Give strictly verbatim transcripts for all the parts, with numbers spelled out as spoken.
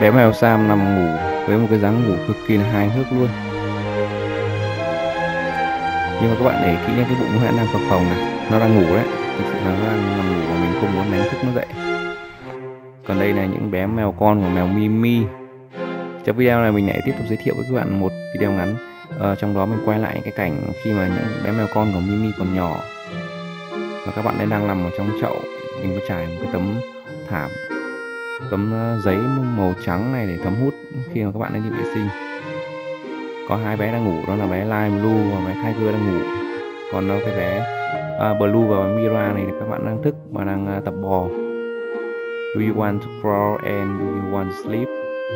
Bé mèo Sam nằm ngủ với một cái dáng ngủ cực kỳ là hài hước luôn. Nhưng mà các bạn để kỹ nhé, cái bụng nó đang phập phồng này, nó đang ngủ đấy, thực sự là nó đang nằm ngủ và mình không muốn đánh thức nó dậy. Còn đây là những bé mèo con của mèo Mimi. Trong video này mình lại tiếp tục giới thiệu với các bạn một video ngắn, ờ, trong đó mình quay lại cái cảnh khi mà những bé mèo con của Mimi còn nhỏ và các bạn ấy đang nằm ở trong chậu. Mình có trải một cái tấm thảm, tấm giấy màu trắng này để thấm hút khi mà các bạn ấy đi vệ sinh. Có hai bé đang ngủ, đó là bé Lime Blue và bé Tiger đang ngủ. Còn đó cái bé uh, Blue và bé Mira này thì các bạn đang thức và đang uh, tập bò. Do you want to crawl and do you want to sleep?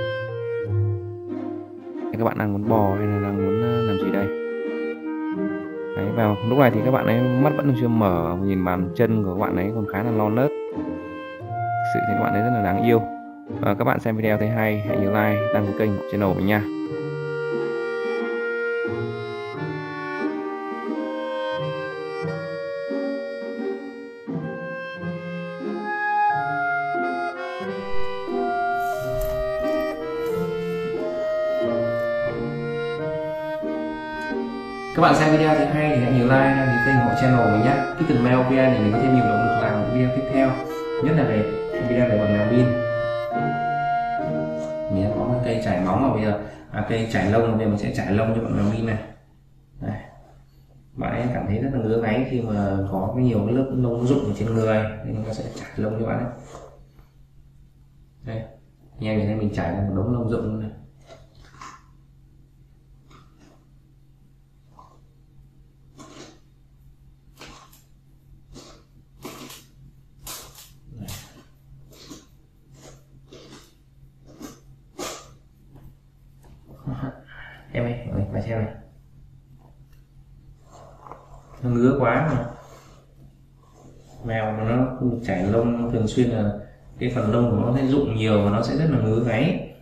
Các bạn đang muốn bò hay là đang muốn uh, làm gì đây? Đấy, vào lúc này thì các bạn ấy mắt vẫn chưa mở, nhìn bàn chân của các bạn ấy còn khá là non nớt. Thực sự thì các bạn ấy rất là đáng yêu. Và các bạn xem video thấy hay, hãy nhớ like, đăng ký kênh của channel mình nha. Các bạn xem video thấy hay thì hãy nhớ like, đăng ký kênh ủng hộ channel của mình nhé. Kitten Mail vê en thì mình có thêm nhiều động lực làm những video tiếp theo, nhất là về video về bọn mèo Min. Mình đã có một cây chải móng mà bây giờ à, cây chải lông, bây giờ mình sẽ chải lông cho bọn mèo Min này. Đây. Bạn ấy cảm thấy rất là ngứa ngáy khi mà có cái nhiều cái lớp lông rụng ở trên người, nên chúng ta sẽ chải lông cho bạn ấy. Đây, anh em nhìn thấy mình chải ra một đống lông rụng luôn này. Em ơi, phải xem này, nó ngứa quá mà. Mèo mà nó chảy lông thường xuyên là cái phần lông của nó sẽ rụng nhiều và nó sẽ rất là ngứa ngáy.